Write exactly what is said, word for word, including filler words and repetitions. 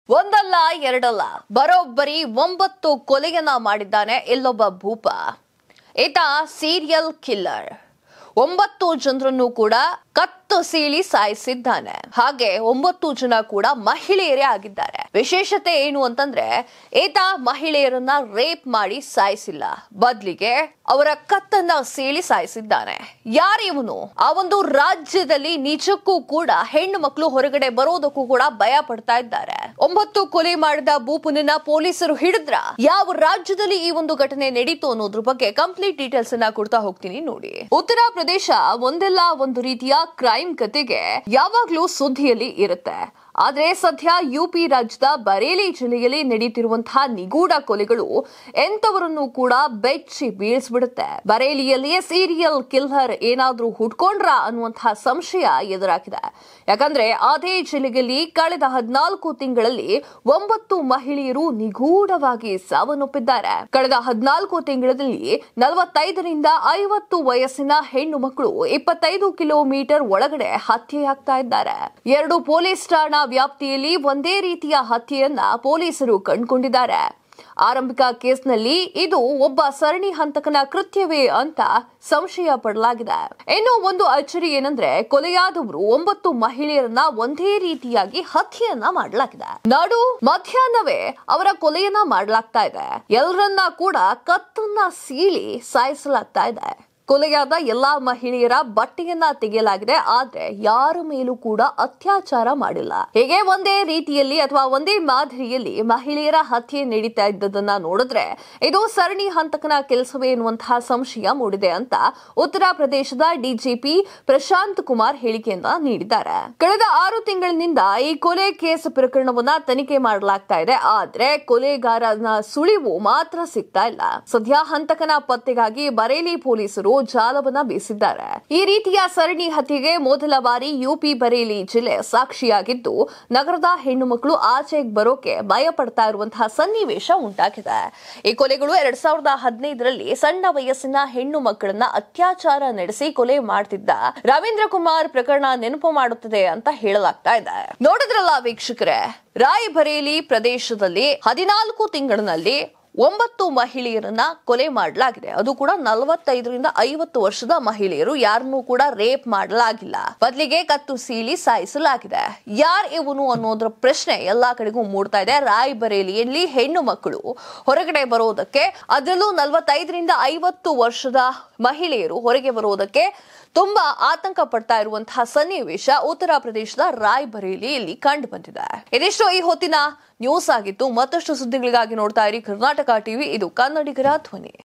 ಒಂದಲ್ಲ ಎರಡಲ್ಲ ಬರೋಬ್ಬರಿ ಒಂಬತ್ತು ಕೊಲೆಯನ್ನ ಮಾಡಿದ್ದಾನೆ ಇಲ್ಲೊಬ್ಬ ಭೂಪ. ಈತ ಸೀರಿಯಲ್ ಕಿಲ್ಲರ್. ಒಂಬತ್ತು ಜನರನ್ನು ಕೂಡ ಕತ್ತು ಸೀಳಿ ಸಾಯಿಸಿದ್ದಾನೆ. ಹಾಗೆ ಒಂಬತ್ತು ಜನ ಕೂಡ ಮಹಿಳೆಯರೇ ಆಗಿದ್ದಾರೆ. ವಿಶೇಷತೆ ಏನು ಅಂತಂದ್ರೆ ಈತ ಮಹಿಳೆಯರನ್ನ ರೇಪ್ ಮಾಡಿ ಸಾಯಿಸಿಲ್ಲ, ಬದಲಿಗೆ ಅವರ ಕತ್ತನ್ನ ಸೀಳಿ ಸಾಯಿಸಿದ್ದಾನೆ. ಯಾರಿವನು? ಆ ಒಂದು ರಾಜ್ಯದಲ್ಲಿ ನಿಜಕ್ಕೂ ಕೂಡ ಹೆಣ್ಣು ಮಕ್ಕಳು ಹೊರಗಡೆ ಬರೋದಕ್ಕೂ ಕೂಡ ಭಯ ಪಡ್ತಾ ಇದ್ದಾರೆ. ಒಂಬತ್ತು ಕೊಲೆ ಮಾಡಿದ ಭೂಪನನ್ನ ಪೊಲೀಸರು ಹಿಡಿದ್ರ ಯಾವ ರಾಜ್ಯದಲ್ಲಿ ಈ ಒಂದು ಘಟನೆ ನಡೀತು ಅನ್ನೋದ್ರ ಬಗ್ಗೆ ಕಂಪ್ಲೀಟ್ ಡೀಟೇಲ್ಸ್ ಅನ್ನ ಕೊಡ್ತಾ ಹೋಗ್ತೀನಿ ನೋಡಿ. ಉತ್ತರ ಪ್ರದೇಶ ಒಂದೆಲ್ಲ ಒಂದು ರೀತಿಯ ಕ್ರೈಮ್ ಕತೆಗೆ ಯಾವಾಗ್ಲೂ ಸುದ್ದಿಯಲ್ಲಿ ಇರುತ್ತೆ. ಆದ್ರೆ ಸದ್ಯ ಯುಪಿ ರಾಜ್ಯದ ಬರೇಲಿ ಜಿಲ್ಲೆಯಲ್ಲಿ ನಡೀತಿರುವಂತಹ ನಿಗೂಢ ಕೊಲೆಗಳು ಎಂತವರನ್ನು ಕೂಡ ಬೆಚ್ಚಿ ಬೀಳಿಸ್ಬಿಡುತ್ತೆ. ಬರೇಲಿಯಲ್ಲಿ ಸೀರಿಯಲ್ ಕಿಲ್ಲರ್ ಏನಾದ್ರೂ ಹುಟ್ಕೊಂಡ್ರ ಅನ್ನುವಂತಹ ಸಂಶಯ ಎದುರಾಗಿದೆ. ಯಾಕಂದ್ರೆ ಅದೇ ಜಿಲ್ಲೆಯಲ್ಲಿ ಕಳೆದ ಹದಿನಾಲ್ಕು ತಿಂಗಳಲ್ಲಿ ಒಂಬತ್ತು ಮಹಿಳೆಯರು ನಿಗೂಢವಾಗಿ ಸಾವನ್ನಪ್ಪಿದ್ದಾರೆ. ಕಳೆದ ಹದಿನಾಲ್ಕು ತಿಂಗಳಲ್ಲಿ ನಲವತ್ತೈದರಿಂದ ಐವತ್ತು ವಯಸ್ಸಿನ ಹೆಣ್ಣು ಮಕ್ಕಳು ಇಪ್ಪತ್ತೈದು ಕಿಲೋಮೀಟರ್ ಒಳಗಡೆ ಹತ್ಯೆಯಾಗ್ತಾ ಇದ್ದಾರೆ. ಎರಡು ಪೊಲೀಸ್ ಠಾಣಾ ವ್ಯಾಪ್ತಿಯಲ್ಲಿ ಒಂದೇ ರೀತಿಯ ಹತ್ಯೆಯನ್ನ ಪೊಲೀಸರು ಕಂಡುಕೊಂಡಿದ್ದಾರೆ. ಆರಂಭಿಕ ಕೇಸ್ನಲ್ಲಿ ಇದು ಒಬ್ಬ ಸರಣಿ ಹಂತಕನ ಕೃತ್ಯವೇ ಅಂತ ಸಂಶಯ ಪಡಲಾಗಿದೆ. ಇನ್ನು ಒಂದು ಅಚ್ಚರಿ ಏನಂದ್ರೆ ಕೊಲೆಯಾದವರು ಒಂಬತ್ತು ಮಹಿಳೆಯರನ್ನ ಒಂದೇ ರೀತಿಯಾಗಿ ಹತ್ಯೆಯನ್ನ ಮಾಡಲಾಗಿದೆ. ನಾಡು ಮಧ್ಯಾಹ್ನವೇ ಅವರ ಕೊಲೆಯನ್ನ ಮಾಡಲಾಗ್ತಾ ಇದೆ. ಎಲ್ಲರನ್ನ ಕೂಡ ಕತ್ತನ್ನ ಸೀಳಿ ಸಾಯಿಸಲಾಗ್ತಾ ಇದೆ. ಕೊಲೆಯಾದ ಎಲ್ಲಾ ಮಹಿಳೆಯರ ಬಟ್ಟೆಯನ್ನ ತೆಗೆಯಲಾಗಿದೆ, ಆದ್ರೆ ಯಾರ ಮೇಲೂ ಕೂಡ ಅತ್ಯಾಚಾರ ಮಾಡಿಲ್ಲ. ಹೀಗೆ ಒಂದೇ ರೀತಿಯಲ್ಲಿ ಅಥವಾ ಒಂದೇ ಮಾದರಿಯಲ್ಲಿ ಮಹಿಳೆಯರ ಹತ್ಯೆ ನಡೀತಾ ಇದ್ದದನ್ನ ನೋಡಿದ್ರೆ ಇದು ಸರಣಿ ಹಂತಕನ ಕೆಲಸವೇ ಎನ್ನುವಂತಹ ಸಂಶಯ ಮೂಡಿದೆ ಅಂತ ಉತ್ತರ ಪ್ರದೇಶದ ಡಿಜಿಪಿ ಪ್ರಶಾಂತ್ ಕುಮಾರ್ ಹೇಳಿಕೆಯನ್ನ ನೀಡಿದ್ದಾರೆ. ಕಳೆದ ಆರು ತಿಂಗಳಿನಿಂದ ಈ ಕೊಲೆ ಕೇಸ್ ಪ್ರಕರಣವನ್ನ ತನಿಖೆ ಮಾಡಲಾಗ್ತಾ ಇದೆ, ಆದ್ರೆ ಕೊಲೆಗಾರನ ಸುಳಿವು ಮಾತ್ರ ಸಿಗ್ತಾ ಇಲ್ಲ. ಸದ್ಯ ಹಂತಕನ ಪತ್ತೆಗಾಗಿ ಬರೇಲಿ ಪೊಲೀಸರು ಜಾಲವನ್ನ ಬೀಸಿದ್ದಾರೆ. ಈ ರೀತಿಯ ಸರಣಿ ಹತ್ಯೆಗೆ ಮೊದಲ ಬಾರಿ ಯುಪಿ ಬರೇಲಿ ಜಿಲ್ಲೆ ಸಾಕ್ಷಿಯಾಗಿದ್ದು ನಗರದ ಹೆಣ್ಣು ಮಕ್ಕಳು ಆಚೆಗೆ ಬರೋಕೆ ಭಯ ಪಡ್ತಾ ಇರುವಂತಹ ಸನ್ನಿವೇಶ ಉಂಟಾಗಿದೆ. ಈ ಕೊಲೆಗಳು ಎರಡ್ ಸಾವಿರದ ಹದಿನೈದರಲ್ಲಿ ಸಣ್ಣ ವಯಸ್ಸಿನ ಹೆಣ್ಣು ಮಕ್ಕಳನ್ನ ಅತ್ಯಾಚಾರ ನಡೆಸಿ ಕೊಲೆ ಮಾಡ್ತಿದ್ದ ರವೀಂದ್ರ ಕುಮಾರ್ ಪ್ರಕರಣ ನೆನಪು ಮಾಡುತ್ತದೆ ಅಂತ ಹೇಳಲಾಗ್ತಾ ಇದೆ. ನೋಡಿದ್ರಲ್ಲ ವೀಕ್ಷಕರೇ, ರಾಯ್ಬರೇಲಿ ಪ್ರದೇಶದಲ್ಲಿ ಹದಿನಾಲ್ಕು ತಿಂಗಳಿನಲ್ಲಿ ಒಂಬತ್ತು ಮಹಿಳೆಯರನ್ನ ಕೊಲೆ ಮಾಡಲಾಗಿದೆ. ಅದು ಕೂಡ ನಲವತ್ತೈದರಿಂದ ಐವತ್ತು ವರ್ಷದ ಮಹಿಳೆಯರು. ಯಾರನ್ನೂ ಕೂಡ ರೇಪ್ ಮಾಡಲಾಗಿಲ್ಲ, ಬದಲಿಗೆ ಕತ್ತು ಸೀಳಿ ಸಾಯಿಸಲಾಗಿದೆ. ಯಾರ್ ಇವನು ಅನ್ನೋದ್ರ ಪ್ರಶ್ನೆ ಎಲ್ಲಾ ಕಡೆಗೂ ಮೂಡ್ತಾ ಇದೆ. ರಾಯ್ಬರೇಲಿಯಲ್ಲಿ ಹೆಣ್ಣು ಮಕ್ಕಳು ಹೊರಗಡೆ ಬರೋದಕ್ಕೆ, ಅದರಲ್ಲೂ ನಲವತ್ತೈದರಿಂದ ಐವತ್ತು ವರ್ಷದ ಮಹಿಳೆಯರು ಹೊರಗೆ ಬರೋದಕ್ಕೆ ತುಂಬಾ ಆತಂಕ ಪಡ್ತಾ ಇರುವಂತಹ ಸನ್ನಿವೇಶ ಉತ್ತರ ಪ್ರದೇಶದ ರಾಯ್ಬರೇಲಿಯಲ್ಲಿ ಕಂಡು ಬಂದಿದೆ. ಇದಿಷ್ಟು ಈ ಹೊತ್ತಿನ ನ್ಯೂಸ್ ಆಗಿತ್ತು. ಮತ್ತಷ್ಟು ಸುದ್ದಿಗಳಿಗಾಗಿ ನೋಡ್ತಾ ಇರಿ ಕರ್ನಾಟಕ ಟಿವಿ. ಇದು ಕನ್ನಡಿಗರ ಧ್ವನಿ.